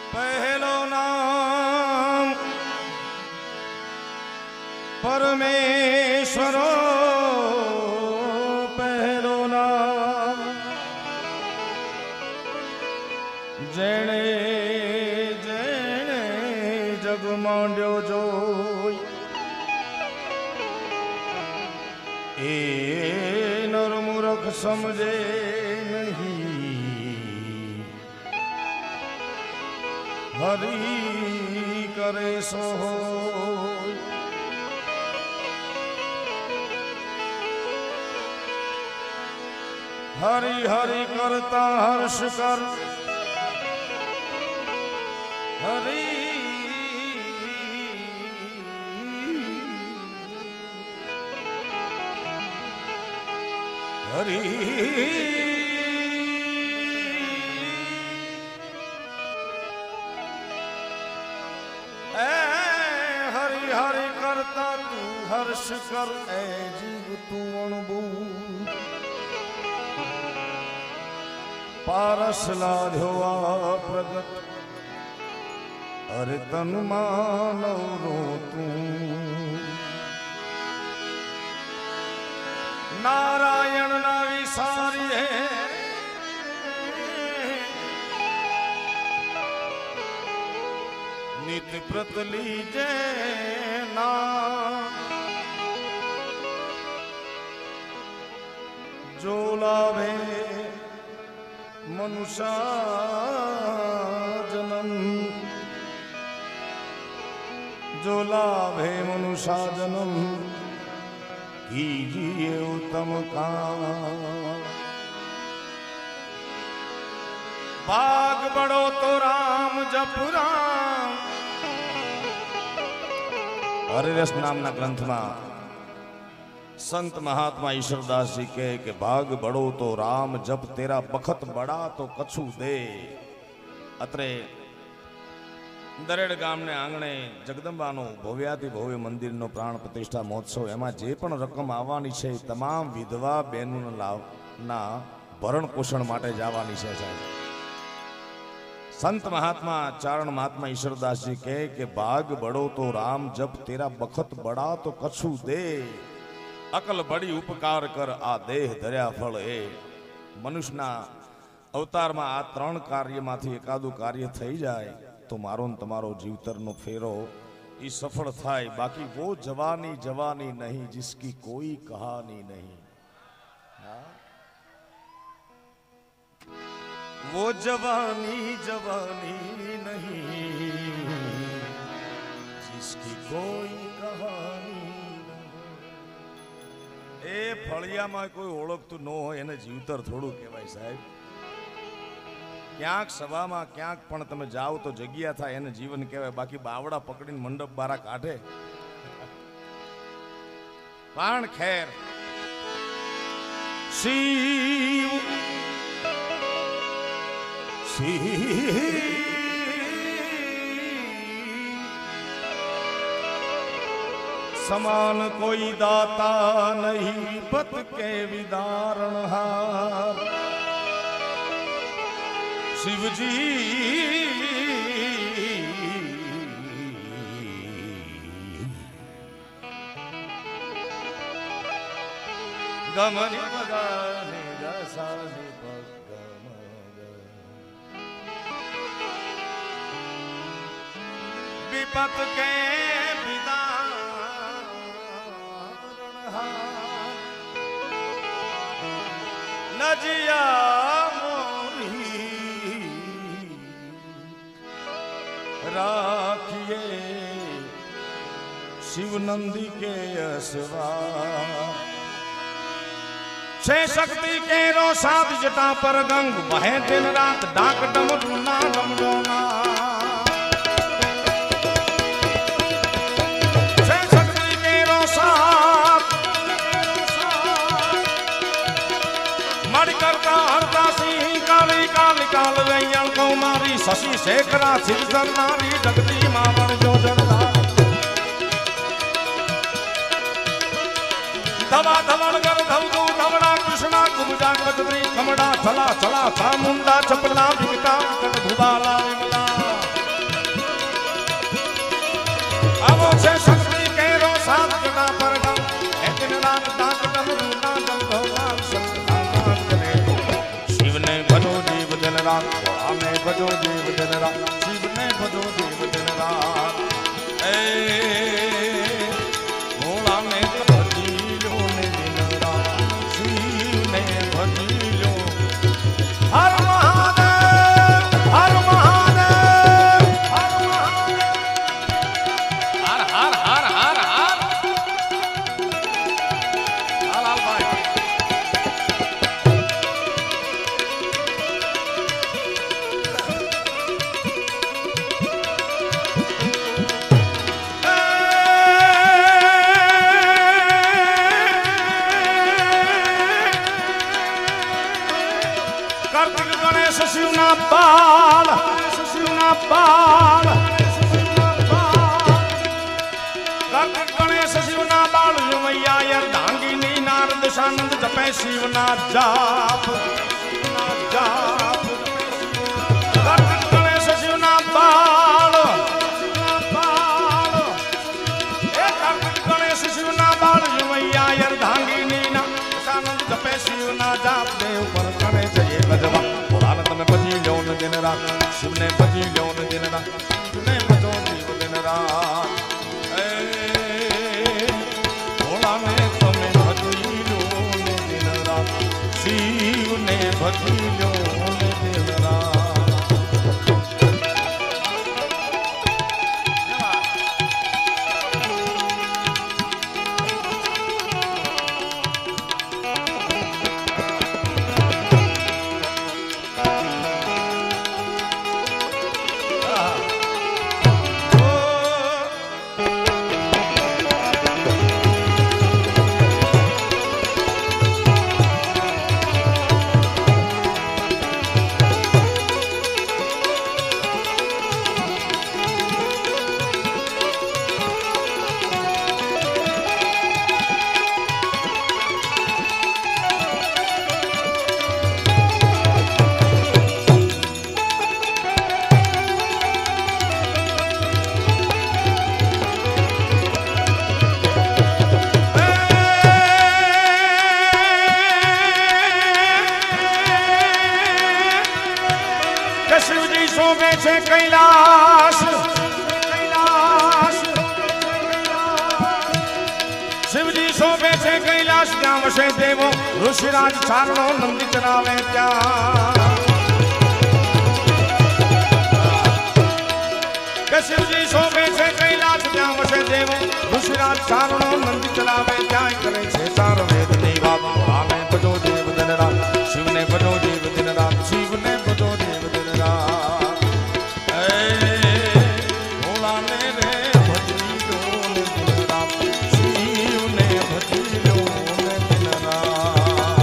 पहलो नाम परमेश्वरो पहलो नाम जेणे जेणे जग मांड्यो जोई ए नर मूर्ख समझे नहीं हरि करे सो होय। हरि हरि करता हर्ष कर हरि हरि हरि हरि करता तू हर्ष कर ए जीव तू अणबू पारस लाध्यो आ प्रगट अरे तन मानव रो तू नारायण ना विसारी है नित प्रत लीजे ना जो लाभे मनुष्य जन्म जो लाभे मनुष्य जन्म कीजिए उत्तम काम। भाग बड़ो तो राम जप राम हरिरस नामना ग्रंथ में संत महात्मा ईश्वरदास जी कहे कि भाग बड़ो तो राम जप तेरा बखत बड़ा तो कछु दे। अत्रे दरेड़ गाम ने आंगणे जगदंबानो भव्याति भव्य मंदिर नो प्राण प्रतिष्ठा महोत्सव एमां जे पण रकम आववानी छे तमाम विधवा बहनों ना भरण पोषण माटे जवानी छे। संत महात्मा चारण महात्मा ईश्वरदास जी कहे कि भाग बड़ो तो राम जप तेरा बखत बड़ा तो कछु दे। अकल बड़ी उपकार कर आ देह धर्या फल ए। मनुष्यना अवतार में आ त्रण कार्य मांथी एकादु कार्य थई जाए तो मारो न तमारो जीवतरनो फेरो ई सफल थाय। बाकी वो जवानी जवानी नहीं जिसकी कोई कहानी नहीं। वो जवानी जवानी नहीं जिसकी कोई कहानी नहीं। ए फलिया में कोई ओळखतुं न होय एने जीवतर थोड़ुं कहेवाय साहेब। क्यांक सभा में क्यांक पण तमे जाओ तो जग्या था एने जीवन कहेवाय। बाकी बावड़ा पकड़ीने मंडप बारा काढे पण खैर शिव समान कोई दाता नहीं पत के विदारणहार। शिव जी गमनि बगाने रसाने विपत के विदारणहार। नजिया राखिए शिव नंदी के असवा। छे शक्ति के रो सात जटा पर गंग बहे दिन रात डाक डमरूना डमडोना। छे शक्ति के रो सात मड़ करता हरता सिंह काली काली काल वैयण कौमारी शशि शेखरा सिद्धर नारी जगती मावन जो जगदार। धवा धवण कर धवदू धवड़ा कृष्णा कुबजा कचरी कमड़ा थला थला था मुंडा चपला विकटा कट भुबाला विमला। भोला ने भजो देव दिन रात, शिव ने भजो देव दिन रात। भोला ने भजी लो ने दिन रात, शिव ने भजी लो। हर महादेव, हर महादेव, हर महादेव, हर हर हर हर हर। लाल भाई कार्तिक गणेश शिवना बाल, शिवना बाल, कार्तिक गणेश शिवना बाल मैया अर्धांगिनी नारद शानंद जपे शिवना जाप, शिवना जाप। कार्तिक गणेश शिवना बाल, शिवना बाल, कार्तिक गणेश शिवना बाल मैया अर्धांगिनी नारद शानंद जपे शिवना जाप। देव पर करे जय गजबा, भोला ने तमे भजी लो न दिन रात, शिव ने भजी लो न दिन रात, शिव ने भजो देव दिन रात। भोला ने तमे भजी लो न दिन रात, शिव ने भजी लो न दिन रात। शिवजी सोवे छे कैलाश, कैलाश, शिवजी सोवे छे कैलाश। त्या वसे देवो ऋषिराज चारणो नंदी चरावे त्या। शिवजी सोवे छे कैलाश, त्या वसे देवो ऋषिराज चारणो नंदी चरावे त्या। करे छे चार वेद देवा, भोला ने भजो देव दिन रात, शिव ने भजो देव दिन रात, शिव ने भजो देव दिन रात। भोला ने रे भजी लो न दिन रात, शिव ने भजी लो न दिन रात।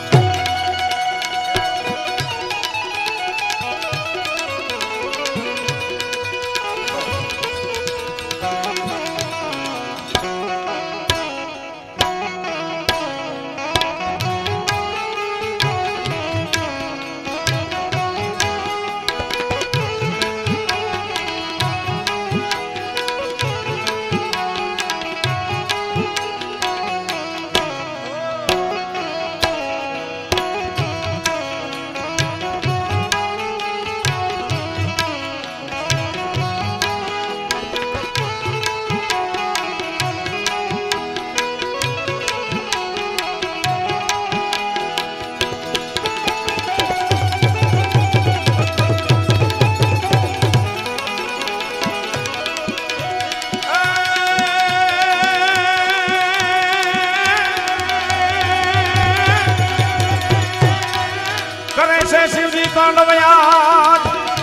तांडव याद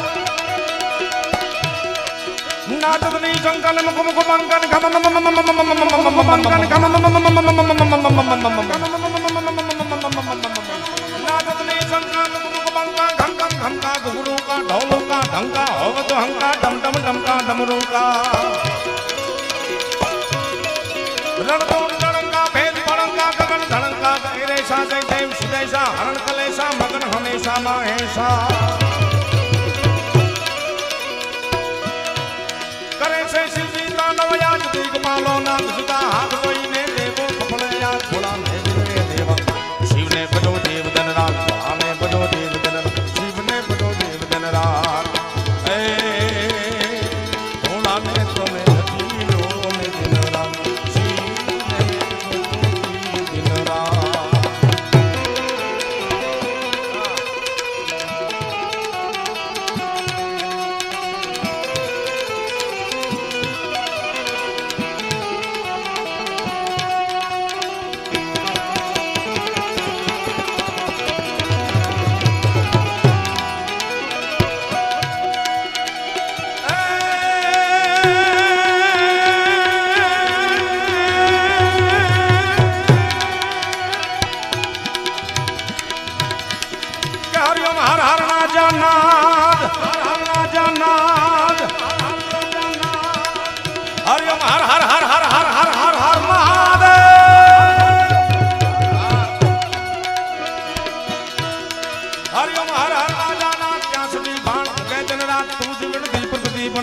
नाटकनी जंगल मुख मुख मंगन घम नाटकनी जंगल मुख मुख मंगन घम घम घम का घुघरू का ढोलों का ढंका होव तो हंका डम डम डम का डमरू का रणदोड़ लड़ंगा भेद पड़ंगा गगन धड़ंगा गैरेशा जय देव सुदेशा हरण कलेशा मगन हमेशा माहेशा करे से शिवजी तांडव याद दिगपालो नाथ सुता हाथ कोई ने देवो कपड़े याद भोला ने दिले देवा शिव ने भजो देव दिन रात भोला ने भजो देव दिन रात शिव ने भजो देव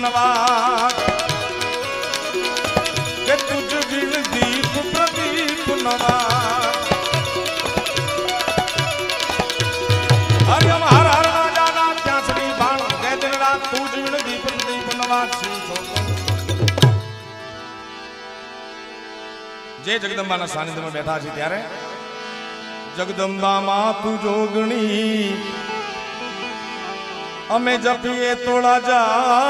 बनवा के तुझ बिन दीप प्रदीप नवा हरियम हर हर राजा ना क्या सड़ी बाण के दिन रात तुझ बिन दीप प्रदीप नवा जे जगदंबा ना सानिध्य में बैठा छी त्यारे जगदंबा मां तू जोगणी अमे जपीए तोड़ा जा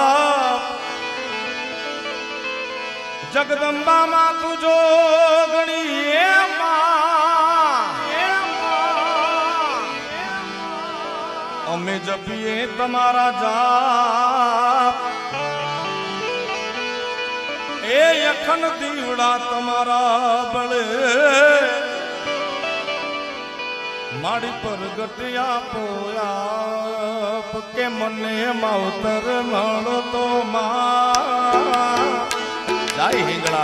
जगदंबा मां तू जोगणी अमे जपीए तमारा जाप ए अखन दीवड़ा तमारा बड़े माड़ी पर गटिया पोया के मने मावतर मणो तो जाई हिंगड़ा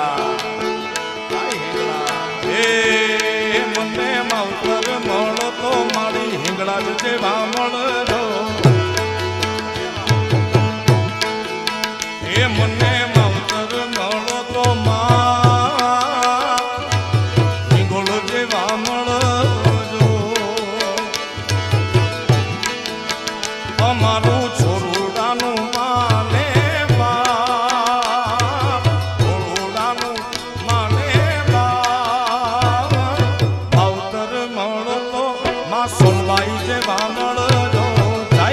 ए मने मावतर मणो तो माड़ी हिंगड़ा जे बामण रो ए मने मावतर मणो तो हिंगोल जे बामण અમારું છોરુડાનું માને છોરુડાનું માને ભાવતર મળો તો માં સોનવાઈ જેવા મળજો જય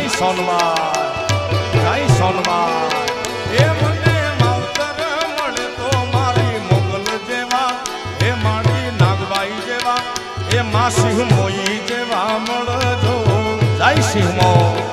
સોનવાઈ એ મને માવતર મળે તો મારી મોગલ જેવા એ મારી નાગબાઈ જેવા એ માં સિંહ મોઈ જેવા મળજો જય સિંહ મો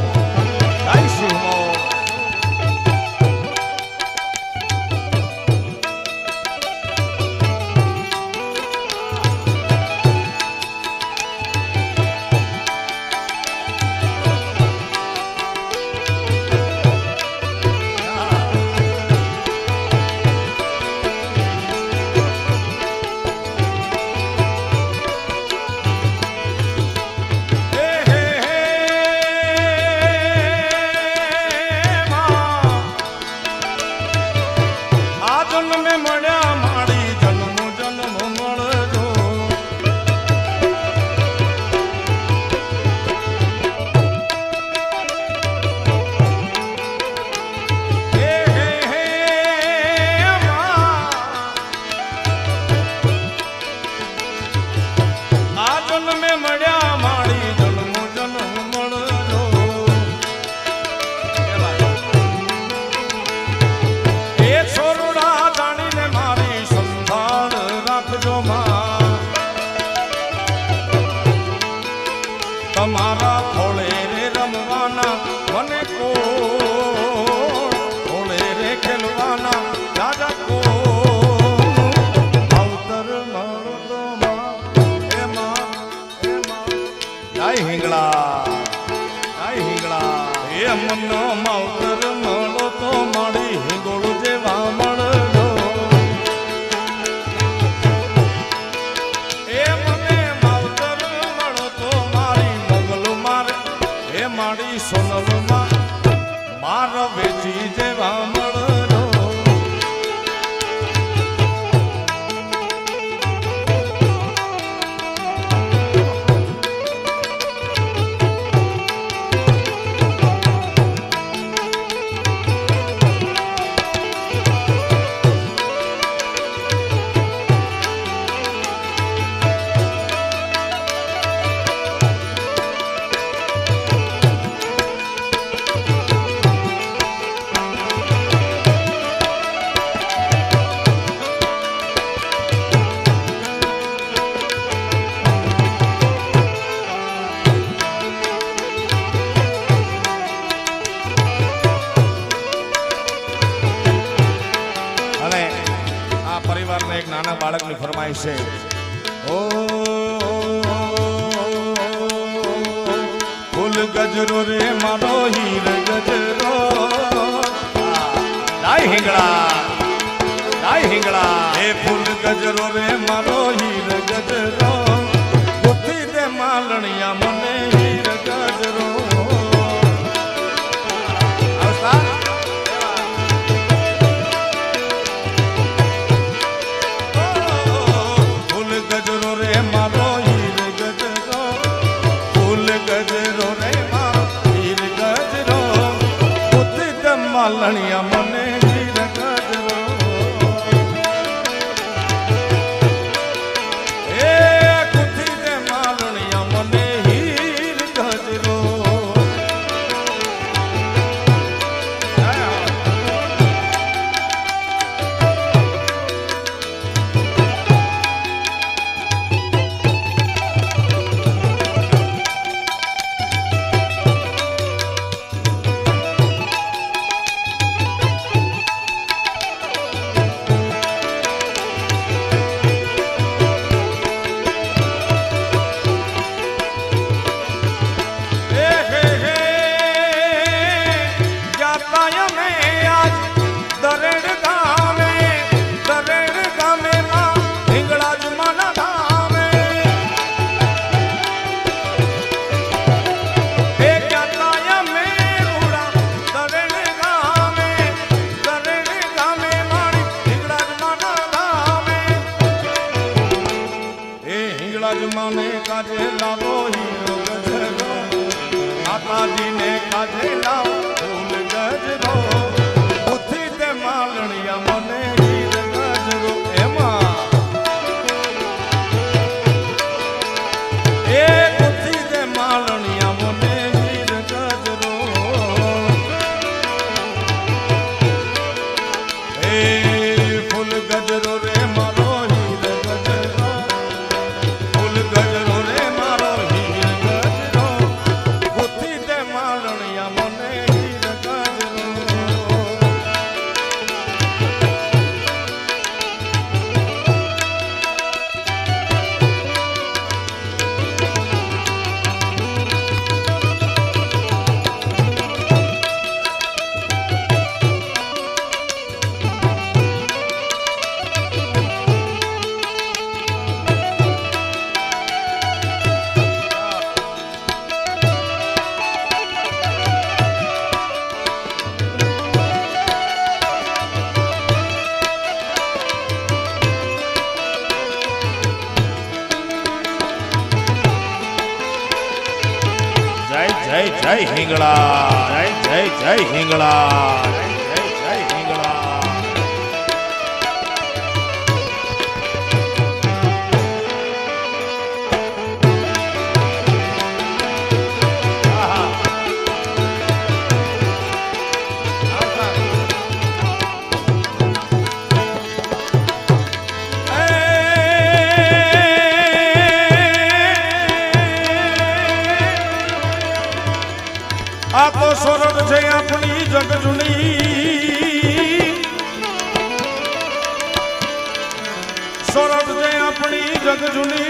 તમારા ખોળે રે રમવાના મને ખોળે રે ખેલવાના રાજા કો માવતર મળો તો એમાં જય હિંગળા એ મનો માવતર મળો તો મારી હિંગોળ જેવા મળજો એ મને માવતર મળો તો મારી સોનલમાં માર વેચી જેવા મળજો એક નાના બાળકની ફરમાઈશ છે ઓ ફૂલ ગજરો રે મારો હીર ગજરો લાય હિંગળા એ ફૂલ ગજરો રે મારો હીર ગજરો ગુથી દે માલણિયા મને હીર ગજરો मालणिया मने हीर गजरो ए कुथी दे मालणिया मने हीर गजरो माने काजे लावो हीरो गजरो माता जी ने काजे लावो फूल गजरो बुद्धि ते मालणिया मने हीर गजरो एमा ए बुद्धि ते मालणिया मने हीर गजरो ए फूल गजरो रे मारो हीर गजरो गजरो रे मारो हीर गजरो बुद्धि ते मालणिया मने हीर गजरो जय जय हिंगला जय जय जय हिंगला जय जय हिंगला आ तो सोरठ छे अपनी जगजुनी सोरठ छे अपनी जगजुनी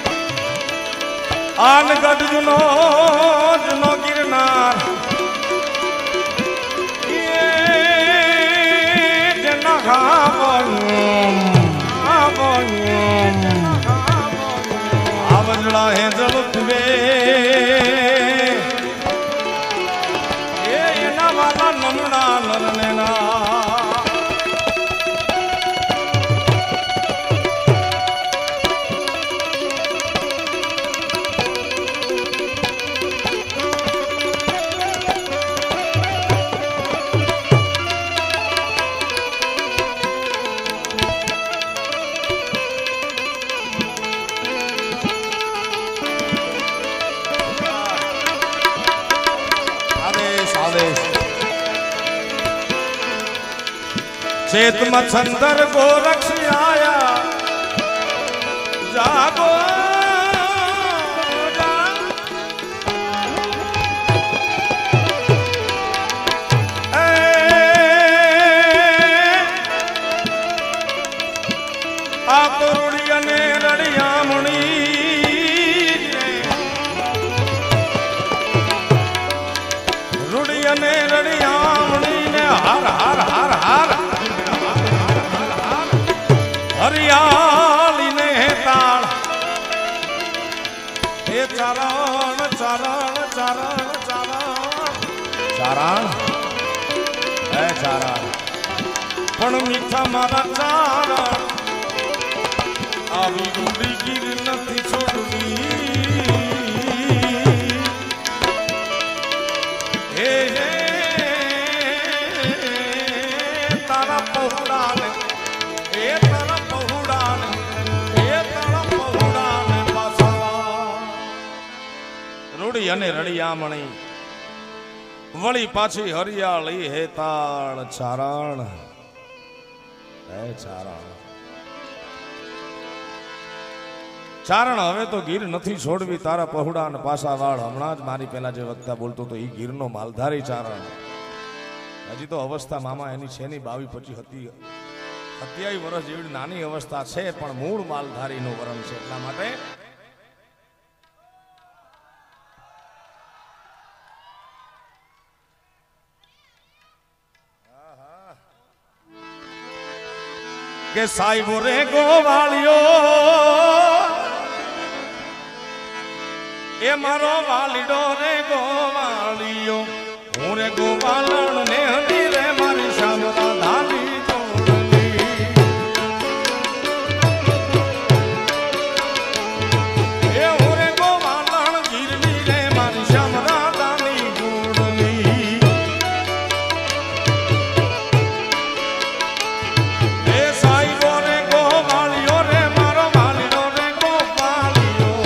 आन गढ़ जुनो जुनो गिरनार ये जना आवजड़ा है जल तुवे नमना नरनेना आदेश आदेश चेत मच्छंदर गोरक्ष आया जागो आप रुड़िया ने रड़िया मुनी रुड़िया ने रड़िया मुनी ने हर हर हर हर हरियाली ने ताल हे चरण चरण चरण चरण चरण है चरण पण मीठा मारा चरण आवी रूड़ी गिर नथी छोड़वी हे हे અને રળિયામણી વળી પાછી હરિયાળી હેતાળ ચારણ હે ચારણ ચારણ હવે તો ગીર નથી છોડવી તારા પહોળા ને પાસા વાળ હમણાં જ મારી પેલા જે વક્તા બોલતો તો એ ગીરનો માલધારી ચારણ હજી તો અવસ્થા મામા એની છે ની 22-25 27 વર્ષ જેવી નાની અવસ્થા છે પણ મૂળ માલધારીનું વરણ છે એટલા માટે કે સાહેબો રે ગોવાળિયો એ મારો વાલીડો રે ગોવાળિયો હું રે ગોવાલણ ને હની રે મારી શામરા ધાની જોડલી એ હું રે ગોવાલણ ગીરની રે મારી શામરા ધાની જોડલી એ સાઈબો રે ગોવાળિયો રે મારો વાલીડો રે ગોવાળિયો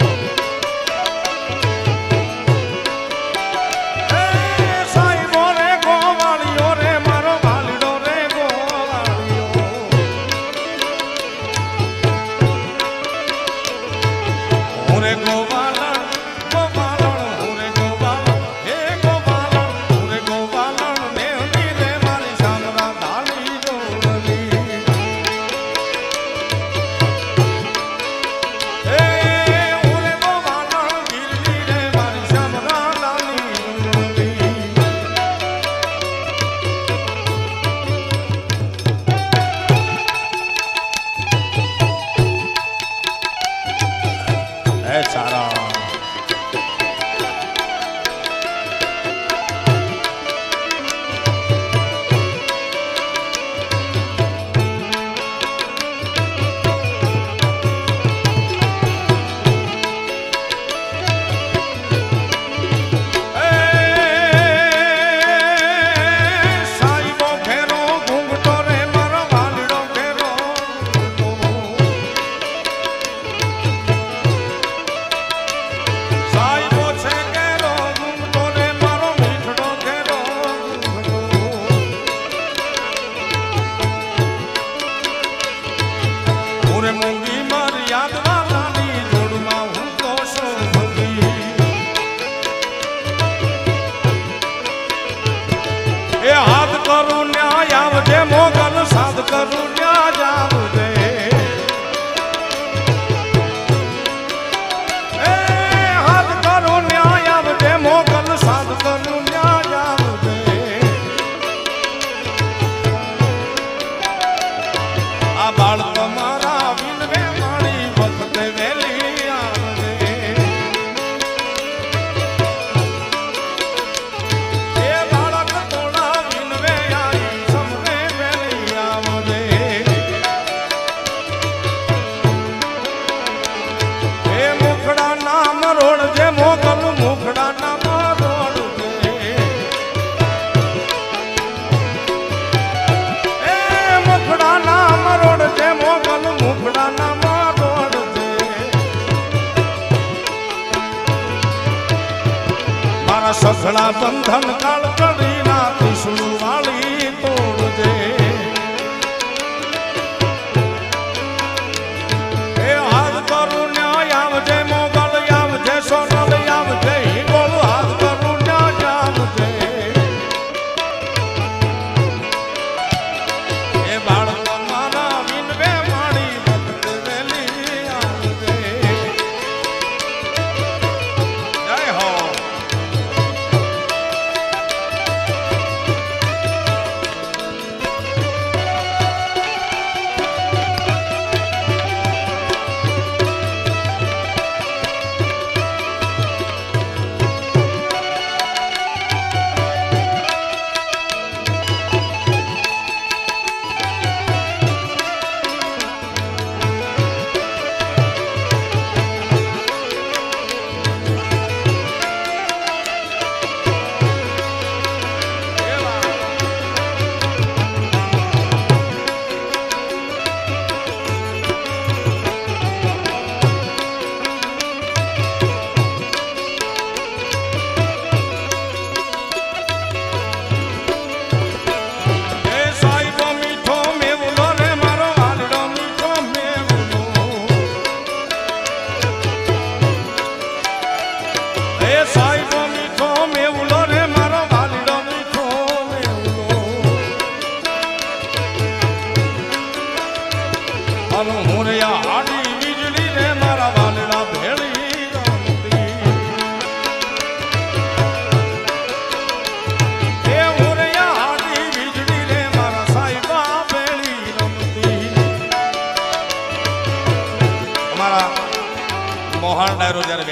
સઘળા બંધન કાળ કરી ના ત્રિશુળ વાળી તોડજે એ હાથ કરું ન્યાય આવજે મોગલ આવજે સોનલ આવજે હિંગોળ હાથ કરું ન્યાય આવજે એ બાળકો મારા વિનવે માડી ભક્ત વેલી આવજે જય હો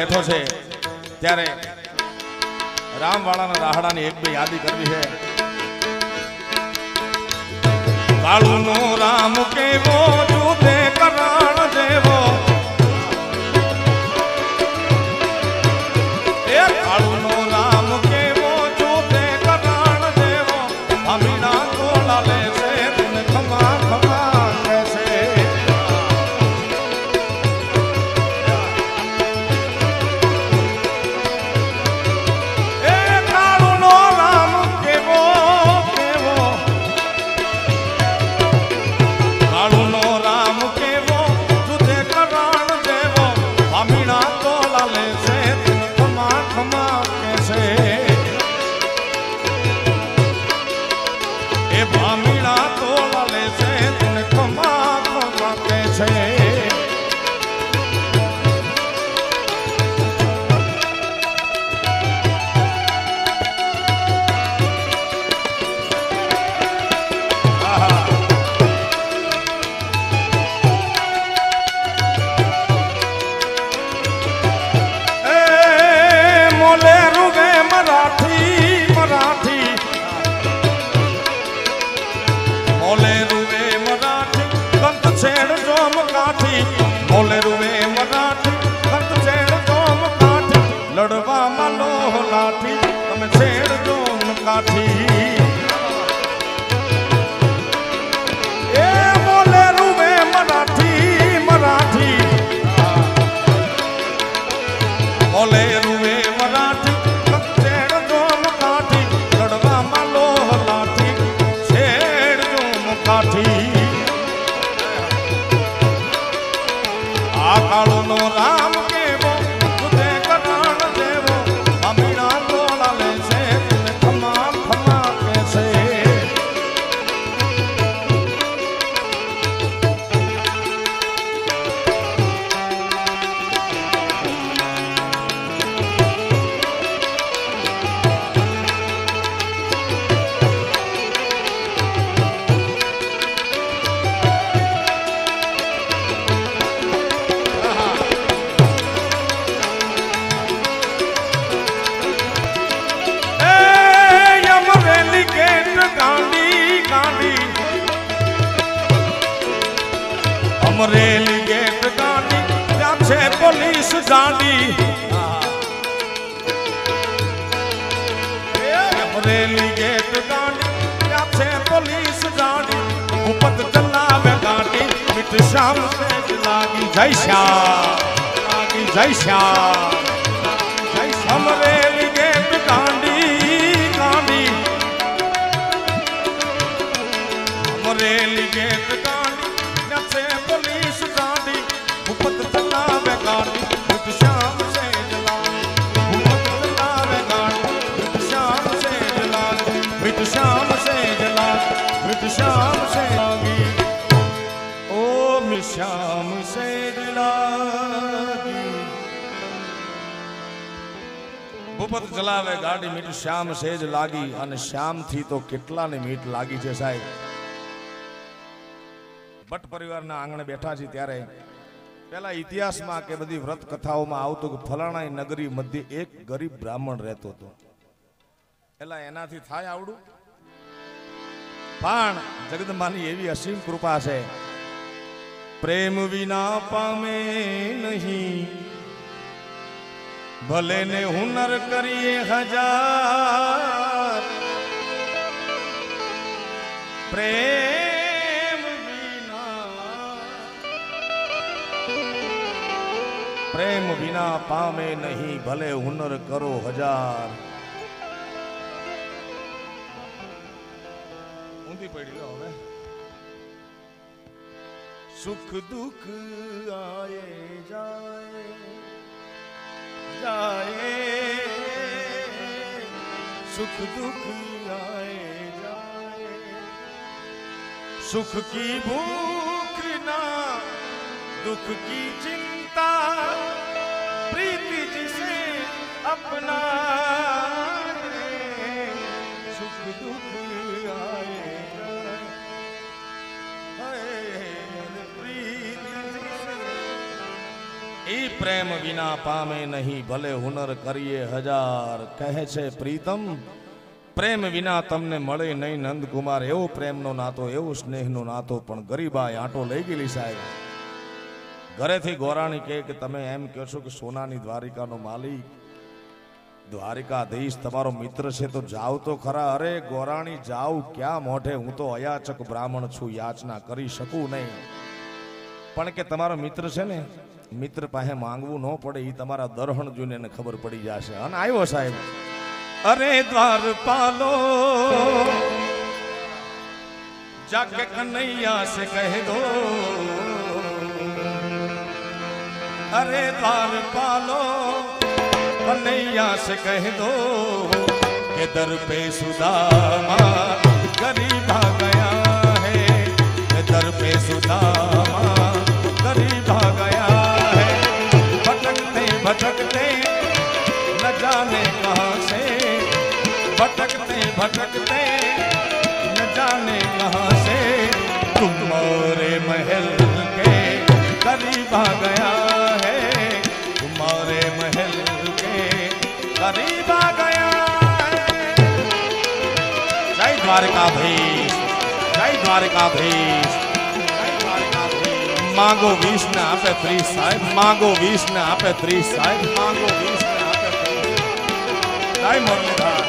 બેઠો છે ત્યારે રામવાળાના રાહડાની એક બે યાદી કરવી છે. કાળુનો રામ કેવો જુદે કરાણ જેવો, એ કાળુનો રામ કેવો જુદે કરાણ જેવો, અમીના તોલા લે છે તને ખમા ખમા કહેશે. એ કાળુનો રામ કેવો કેવો, કાળુનો રામ કેવો જુદે કરાણ જેવો, અમીના તોલા લે છે તને ખમા ખમા કહેશે. એ ભામીણા તોલા લે છે તને ખમા ખમા કહેશે. મોલે રૂવે મરાઠી મરાઠી, મોલે રૂવે મરાઠી કંત છેડ જોમ કાઠી, મોલે રૂવે મરાઠી કંત છેડ જોમ કાઠી, લડવામાં લોહ લાઠી તમે છેડ જોમ કાઠી. એ મોલે રૂવે મરાઠી મરાઠી, મોલે રૂવે મરાઠી કંત છેડ જોમ કાઠી, લડવામાં લોહ લાઠી છેડ જોમ કાઠી. આ કાળુનો રામ કેવો જુદે કરાણ જેવો, અમીણા તોલા લે છે તને ખમા ખમા કહેશે. અમરેલી ગેટ ગાંડી ગાંડી, અમરેલી ગેટ ગાંડી ત્યાં છે પોલીસ ગાંડી. અમરેલી ગેટ ગાંડી ત્યાં છે પોલીસ ગાંડી, ભૂપત ચલાવે ગાંડી મીઠ શ્યામ સેજ લાગી. જય શ્યામ લાગી, જય શ્યામ જય શ્યામ. અમરેલી ગેટ ગાંડી ગાંડી, અમરેલી ગેટ ગાંડી ત્યાં છે પોલીસ ગાંડી, ભૂપત ચલાવે ગાંડી મીઠ શ્યામ સેજ લાગી. ભૂપત ચલાવે ગાંડી મીઠ શ્યામ સેજ લાગી, મીઠ શ્યામ સેજ લાગી, મીઠ શ્યામ સેજ લાગી. ઓ મીઠ શ્યામ સેજ લાગી. ભૂપત ચલાવે ગાડી મીઠ શ્યામ સેજ લાગી, અને શ્યામ થી તો કેટલાને મીઠ લાગી છે સાહેબ. ભટ્ટ પરિવારના આંગણે બેઠા છે ત્યારે પેલા ઇતિહાસમાં કે બધી વ્રત કથાઓમાં આવતું કે ફલાણા નગરી મધ્ય એક ગરીબ બ્રાહ્મણ રહેતો હતો. પેલા એનાથી થાય આવડું, પણ જગદંબાની એવી અસીમ કૃપા છે, પ્રેમ વિના પામે નહીં ભલે ને હુનર કરીએ હજાર, પ્રેમ વિના પામે નહીં ભલે હુનર કરો હજાર. ઊંધી પડી લો હવે. સુખ દુઃખ આયે જાય जाए, सुख दुख आए जाए, सुख की भूख ना दुख की चिंता, प्रीति जिसे अपना सुख दुख आए जाए, प्रीति जिसे ई प्रेम विना पामे नहीं भले हुनर करिए हजार कहे छे प्रीतम प्रेम विना तमने मळे नहीं नंदकुमार एवो प्रेमनो नातो एवो स्नेहनो नातो पण गरीबाई आटो लई गेली साहेब घरेथी गोराणी के तमे एम कहो छो कि सोनानी द्वारिकानो मालिक द्वारिकाधीश तमारो मित्र छे तो जाओ तो खरा अरे गोराणी जाओ क्या मोढे हूँ तो अयाचक ब्राह्मण छू याचना करी शकू नहीं पण के तमारो मित्र छे ने मित्र पाहे मांगवू न पड़े ई तमारा दरहण जोईने ने खबर पड़ी जाशे अने आव्यो साहेब अरे द्वारपालो जाके कन्हैया से कह दो अरे द्वारपालो कन्हैया से कह दो कि दर पे सुदामा गरीब आ गया है कि दर पे सुदामा गरीब आ गया है भटकते भटकते न जाने कहाँ से भटकते भटकते न जाने कहाँ से तुम्हारे महल के करीब आ गया है तुम्हारे महल करीब आ गया जय द्वारकाधीश जय द्वारकाधीश मांगो 20 ने आपे 30 साहेब मांगो 20 ने आपे 30 साहेब मांगो 20 ने आपे 30 जय मुरलीधर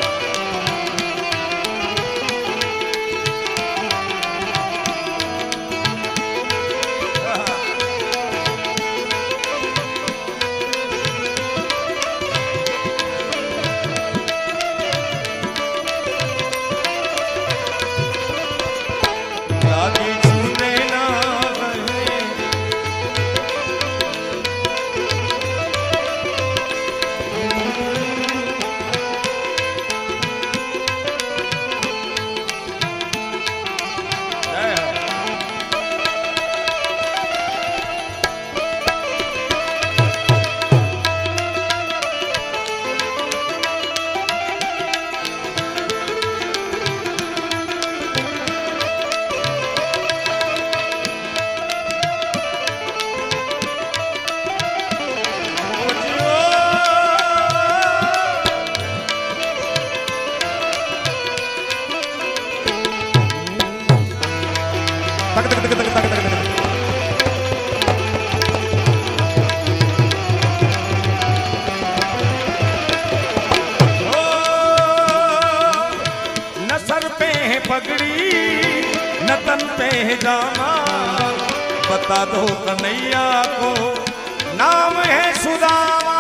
बता दो कन्हैया को नाम है सुदामा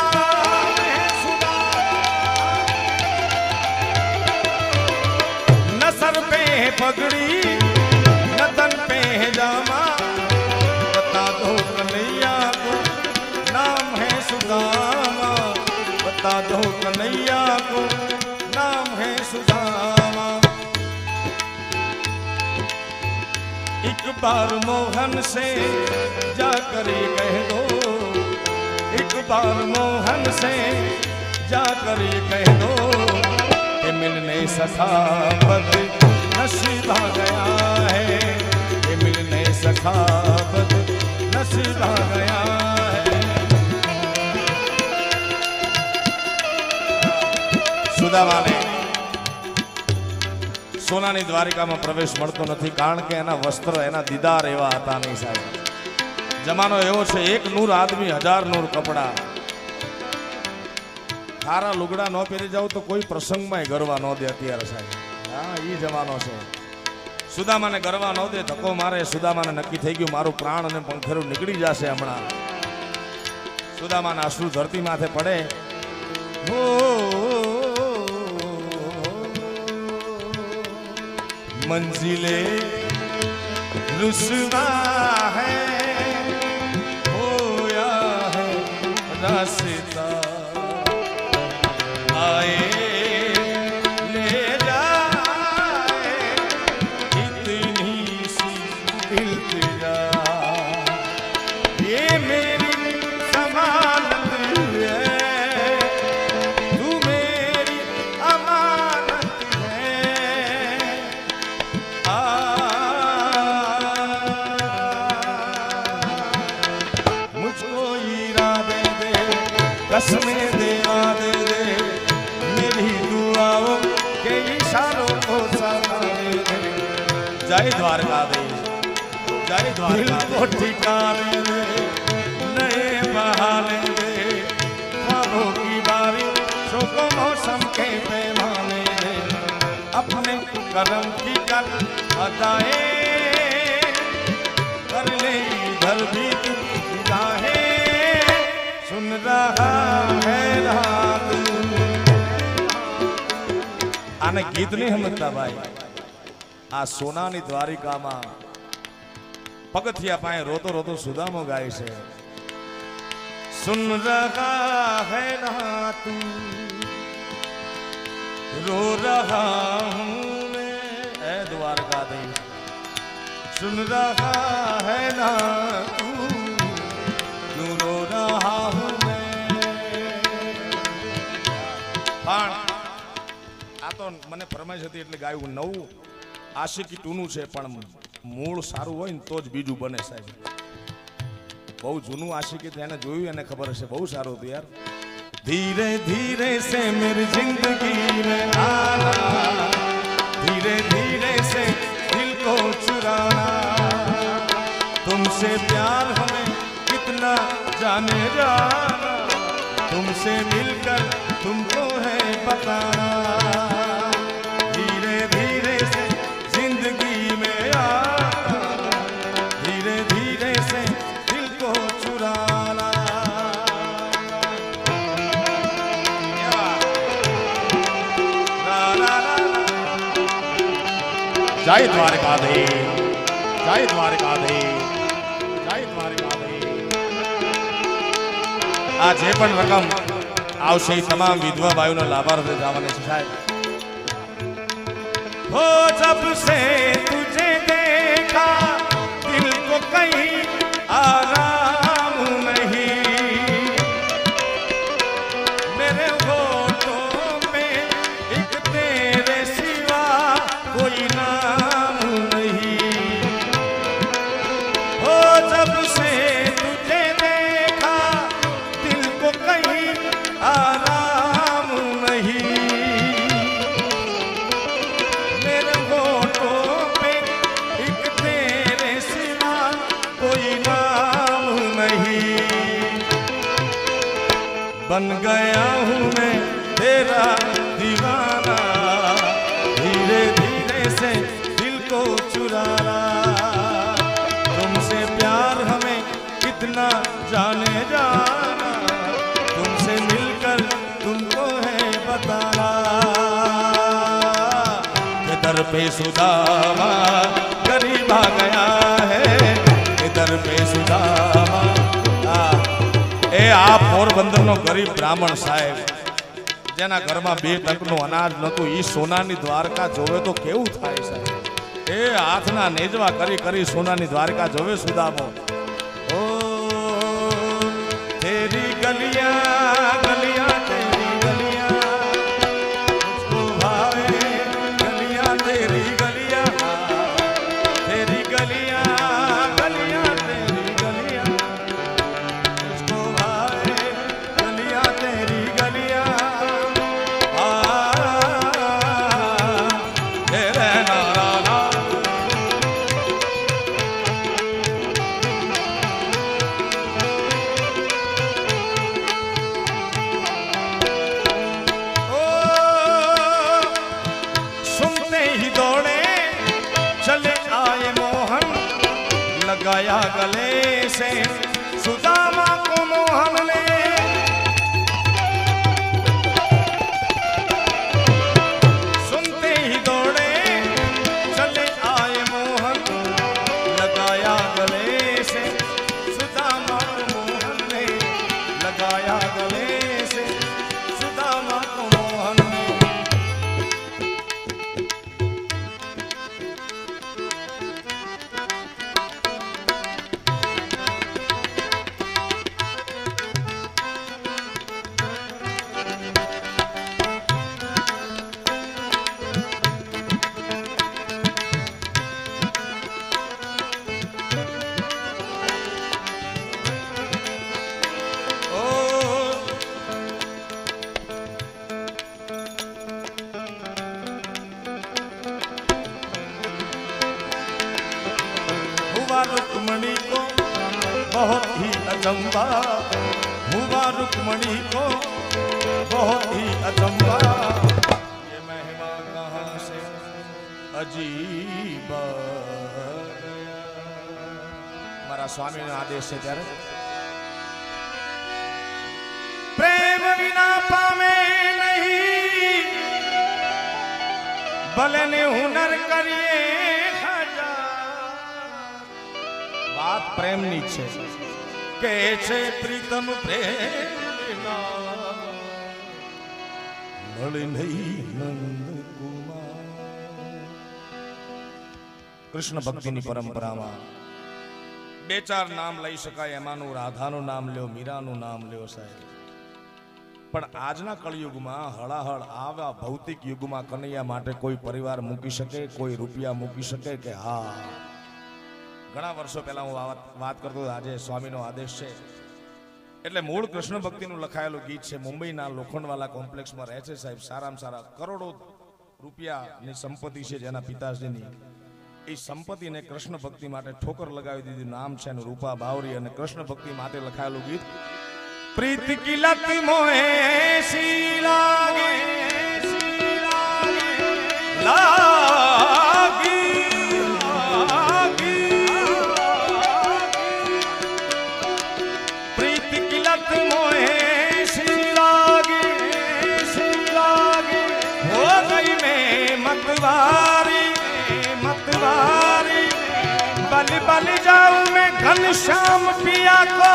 न सर पे है पगड़ी न तन पे है जामा बता दो कन्हैया को नाम है सुदामा बता दो कन्हैया को नाम है सुदामा एक बार मोहन से जाकर ये कह दो एक बार मोहन से जाकर ये कह दो कि मिलने सखावत नसीब आ गया है कि मिलने सखावत नसीब आ गया है सुदामा ने सोनानी द्वारिका में प्रवेश मळतो नथी कारण के एना वस्त्र एना दीदार एवा हता नहीं साहेब जमानो एवो छे एक नूर आदमी 1000 नूर कपड़ा खारा लुगड़ा न पहरी जाओ तो कोई प्रसंग में गरवा न दे अत्यारे साहेब हाँ ई जमानो छे सुदामा ने गरवा न दे धक्को मारे सुदामा ने नक्की थई गयुं मारो प्राण ने पंखेरू निकली जाशे हमणा सुदामा ना अश्रु धरती माथे पड़े हो मंजिले रुसवा है होया है रास्ता आए ले जाए इतनी सी इल्तिजा ये मेरी समानत है तू मेरी अमानत है मुझको इरादे कसमें देवा दे दे मेरी दुआओं के इशारों को सदा दे दे। जय द्वारकाधीश, जय द्वारकाधीश। को ठिकाने दे नए बहाने दे ख्वाबों की बारी शोकों मौसम के पैमाने दे अपने करम की कर अदाएं कर ले इधर भी तू निगाहें सुन रहा है रात। आने गीत नहीं समझता भाई आ सोनानी द्वारिका में पगथिया पाए रोतो रोतो सुदामो गाय से सुन रहा है ना तू रो रहा हूँ मैं ऐ द्वारकाधीश सुन रहा है ना तू क्यों रो रहा हूँ मैं। आ तो मने फरमाइश हती એટલે ગાયું નવું આશિકી ટૂનું છે પણ મૂળ સારું હોય ને તો જ બીજું બને સાહેબ। બહુ જૂનું આશિકી તેને જોયું એને ખબર હશે બહુ સારું હતું યાર। धीरे धीरे से मेरी जिंदगी में आना धीरे धीरे से दिल को चुराना तुमसे प्यार हमें कितना जाने जाना तुमसे मिलकर तुमको है बताना धीरे धीरे से जिंदगी में आना धीरे धीरे से दिल को चुराना। जय द्वारकाधीश, जय द्वारकाधीश, जय द्वारकाधीश। आ जे पण रकम आवशे तमाम विधवा भाइयों ने लाभार्थ जावाने छे साहेब। हो जब से तुझे देखा दिल को कहीं आराम नहीं मेरे होठों में एक तेरे सिवा कोई नाम नहीं। हो जब से तुझे देखा दिल को कहीं आराम नहीं मेरे होठों पे एक तेरे सिवा कोई नाम नहीं। बन गया हूँ मैं तेरा दीवाना धीरे धीरे से दिल को चुराना तुमसे प्यार हमें कितना जाने जाना तुमसे मिलकर तुमको है बताना। इधर पे सुदामा गरीब आ गया है इधर पे सुदामा ए आ पोरबंदर नो गरीब ब्राह्मण साहेब जेना घर में 2 टकનું अनाज नतु ई सोनानी द्वारका जोवे तो केवुं थाय साहेब। ए हाथना नेजवा करी करी सोनानी द्वारका जोवे सुदामो। ओ तेरी गलियां गलियां तेरी गलियां मुझको भावे गलियां तेरी गलियां तेरी गलियां गलियां तेरी गलियां मुझको भावे गलियां तेरी गलियां लगाया गले से सुदामा को मोहन ने सुनते ही दौड़े चले आए मोहन लगाया गले से सुदामा को मोहन ने लगाया गले से सुदामा को मोहन ने। चंबा हुआ रुक्मणी को बहुत ही अचंबा। ये महिमा कहाँ से अजीब मारा स्वामी ने आदेश है त्यारे प्रेम बिना पामे नहीं भले ने हुनर करिए बात प्रेम नी छे के छे प्रीतम प्रेम बिना मळे नहीं नंद कुमार। कृष्ण भक्ति नी परंपरा में बे चार नाम लई शकाय एमानुं राधानुं नाम ल्यो मीरानुं नाम ल्यो साहेब पण आजना कलयुग में हड़ाहड़ आवा भौतिक युग में कन्हैया माटे कोई परिवार मूकी शके कोई रुपया मूकी शके के हाँ घणा वर्षो पहला हूँ बात करतो आज स्वामीनो आदेश है एटले मूळ कृष्ण भक्तिनुं लखायेलुं गीत है। मुंबईना लोखंडवाला कॉम्प्लेक्स में रहे छे साहेब सारामां सारा करोड़ों रूपियानी संपत्ति है जेना पिताजीनी ए संपत्ति ने कृष्ण भक्ति माटे ठोकर लगावी दीधी नाम छे रूपा बावरी अने कृष्ण भक्ति माटे लखायेलुं गीत प्रीत की लत मोहे सी लागे लागी लागी प्रीत की लत मोहे सी लागे हो गई मैं मतवारी मतवारी बल बल जाऊं मैं घनश्याम पिया को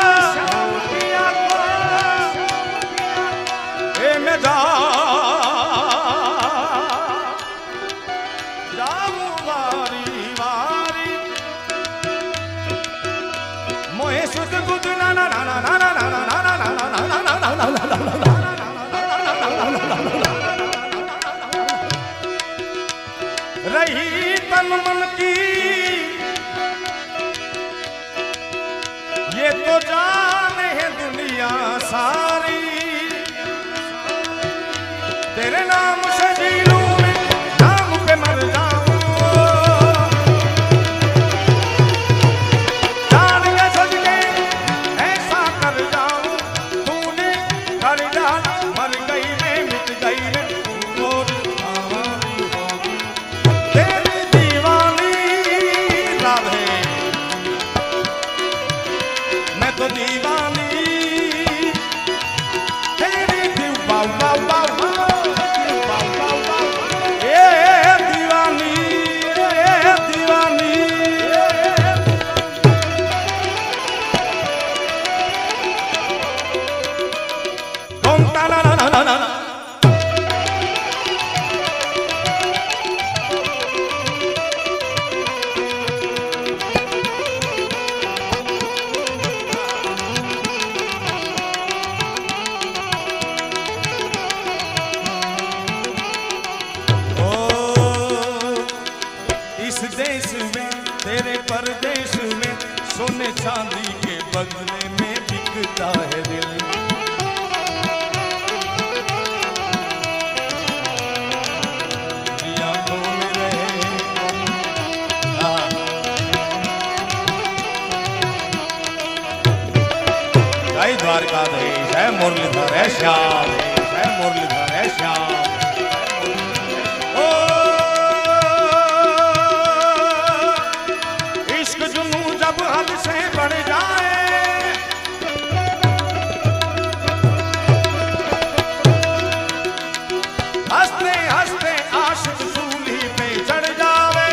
मैं जाऊं वारी वारी मोहे सुध बुध ना ना ना ना ना ना ना ना ना ना रही तन मन की ये तो जाने है दुनिया सारी तेरे नाम से जी लूं मैं नाम पे मर जाऊं जान के सज के ऐसा कर जाऊं तूने कर जाना मर गई मैं मिट गई मैं और हमारी होगी तेरी दीवानी राधे मैं तो दीवानी तेरी दीवानी परदेश में सोने चांदी के बदले में बिकता है दिल आंखों में रहे जय द्वारकाधीश है मुरलीधर है श्याम है मुरलीधर है श्याम हद से बढ़ जाए हंसते हंसते आशिक सूली पे चढ़ जावे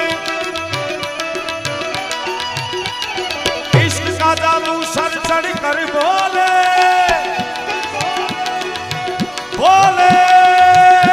इश्क का जादू सर चढ़ कर बोले बोले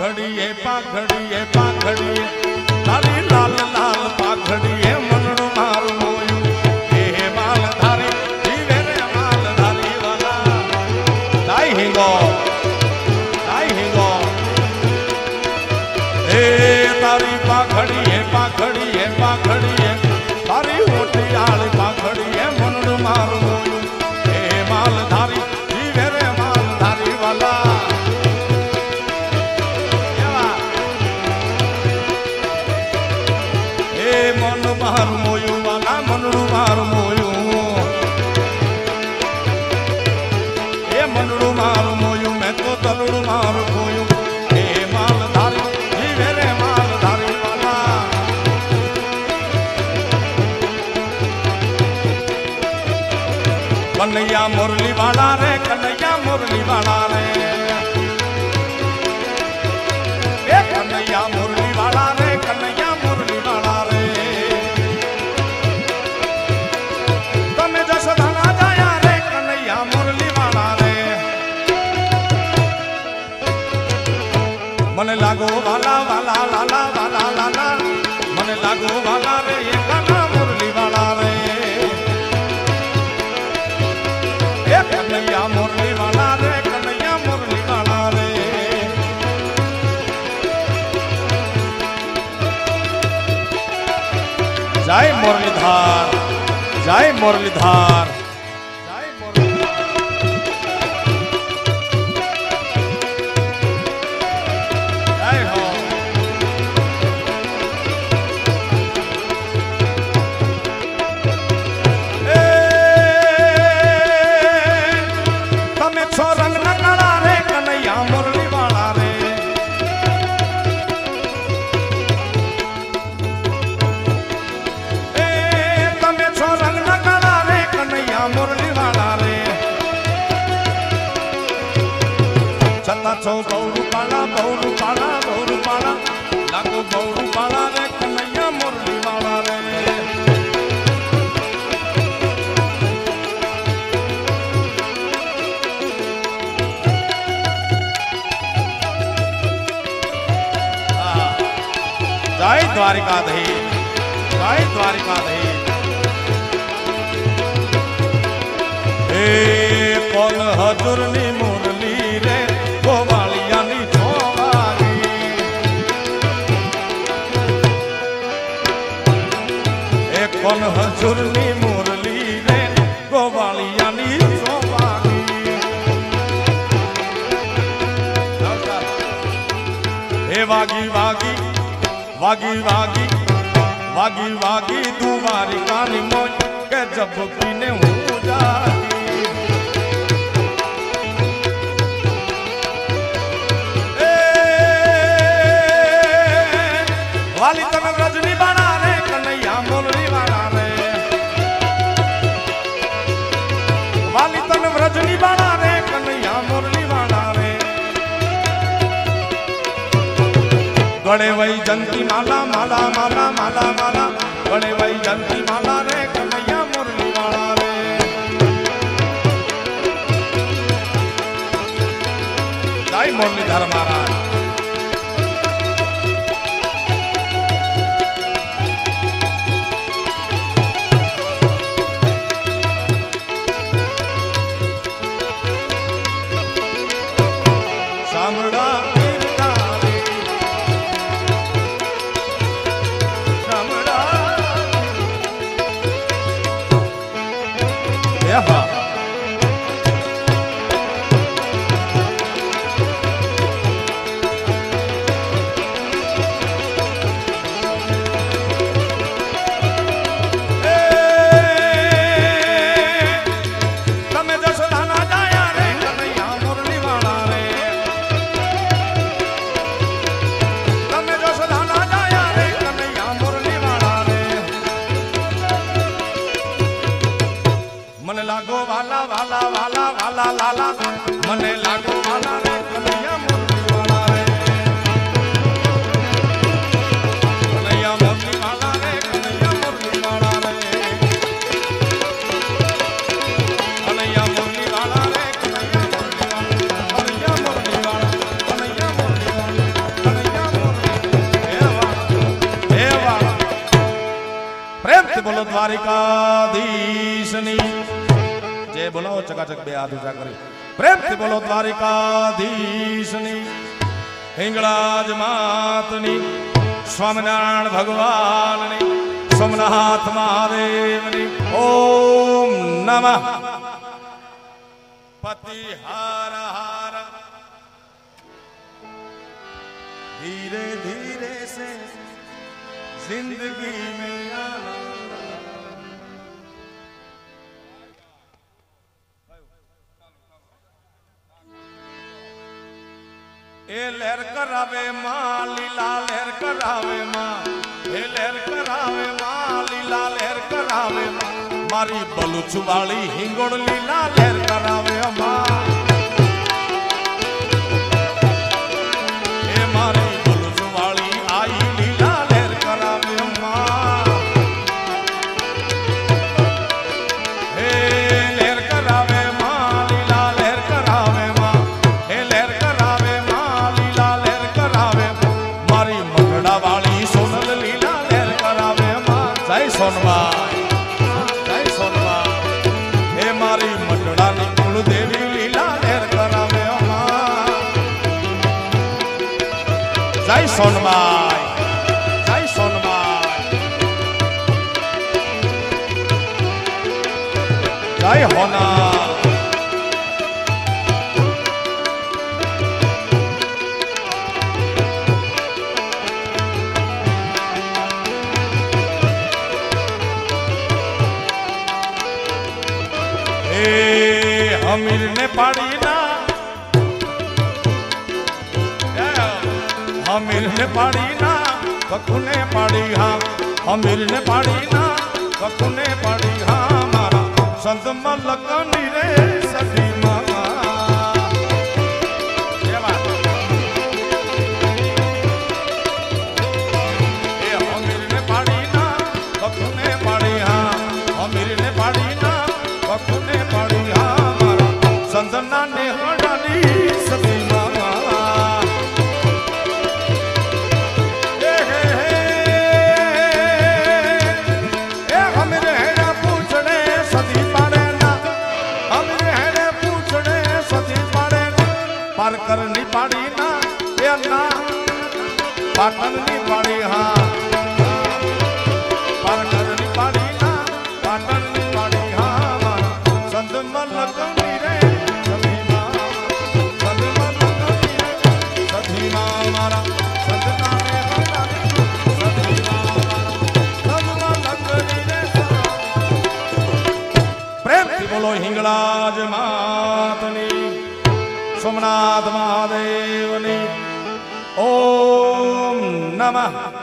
पाघड़िए पाघड़िए पाघड़िए तारी लाल लाल पाघड़िए मनड़ू मार मोयू हे माल धारी जीवे रे माल धारी वाला दाई हिंगो हे तारी पाघड़िए पाघड़िए पाघड़िए तारी होठियाल पाघड़िए मनड़ू मार मोयू हे माल धारी जीवे रे माल धारी वाला मन मार मोयू वाला मनड़ू मार मोयू ए मनड़ू मार मोयू मैं तो तलड़ू मार मोयू ए माल धारी जीवे रे माल धारी वाला कन्हैया मुरली वाला रे कन्हैया मुरली वाला रे ए कन्हैया मुरली वाला रे कन्हैया मुरली वाला रे मने लागो वाला वाला लाला वाला लाला मने लागो वाला रे ये गाना मुरली वाला रे ये कन्हैया मुरली वाला रे कन्हैया मुरली वाला रे जय मुरलीधर जय मुरलीधर छो बौरू पाला लागो बौरू पाला रे कन्हैया मुरली वाला रे जय द्वारिकाधीश जय द्वारिकाधीश हे कौन हजूरनी मुरली रे गोवालियानी चौबागी एक कौन हजूरनी मुरली रे गोवालियानी चौबागी हे वागी वागी वागी वागी वागी वागी दुबारी कानी मोज के जब पीने हूँ जागी वाली तन रजनी बना रे कन्हैया मुरली वाला रे वाली तन रजनी बना रे कन्हैया मुरली वाला रे गड़े वही जंती माला माला माला माला माला गड़े वही जंती माला रे कन्हैया मुरली वाला रे जय मुरलीधर महाराज मन लागो वाला वाला वाला वाला लाला मने लागो वाला रे कन्हैया मुरली वाला रे कन्हैया मुरली वाला रे कन्हैया मुरली वाला रे कन्हैया मुरली वाला रे कन्हैया मुरली वाला कन्हैया मुरली वाला कन्हैया मुरली वाला बोलो द्वारिकाधीशनी जय बोलो चकाचक बे हाथ ऊंचा करी प्रेम से बोलो द्वारिकाधीशनी हिंगलाज मातनी स्वामिनारायण भगवान सोमनाथ महादेव ओम नमः पति हार हार धीरे धीरे से जिंदगी में आना ए लहर करावे मां लीला लहर करावे मां ए लहर करावे मां लीला लहर करावे मां मारी बलूच वाली हिंगोड़ लीला लहर करावे मां ए मारी बलूच वाली आई लीला लहर करावे मां ए लहर करावे मां लीला लहर करावे मां ए लहर करावे मां लीला लहर करावे मारी मगड़ा वाली सोनल लीला लहर करावे मां जय सोनवा देवी लीला लहर करावे जय सोनमाई जय सोनमाई जय होना अमीर ने पाड़ी ना अमीर ने पाड़ी ना ककू ने पाड़ी हाँ अमीर ने पाड़ी ना ककू ने पाड़ी हाँ मारा संत मलकनी रे सखी मामा अमीर ने पाड़ी ना ककू ने पाड़ी हाँ अमीर ने पाड़ी ना ककू ने पाड़ी हाँ संतना ने हड़ानी सती मामा हमें हेड़ा पूछने सती पाड़े ना हमें हेड़े पूछने सती पाड़े ना पार करनी पाड़ी ना ये ना पाटन पाड़ी हाँ पार करनी पाड़ी ना पाटन पाड़ी हाँ संत मलकनी रे बोलो हिंगलाज मातनी सोमनाथ महादेवनी ओम नमः।